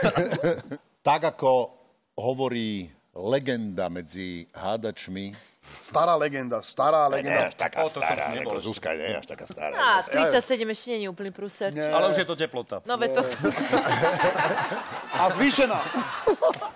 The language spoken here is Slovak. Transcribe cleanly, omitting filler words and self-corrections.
Tak ako hovorí legenda medzi hádačmi. Stará legenda. Nie až taká stará, Zuzka nie až taká stará. 37 ešte nie je úplný prúser. Ale už je to teplota. No, to... A zvýšená.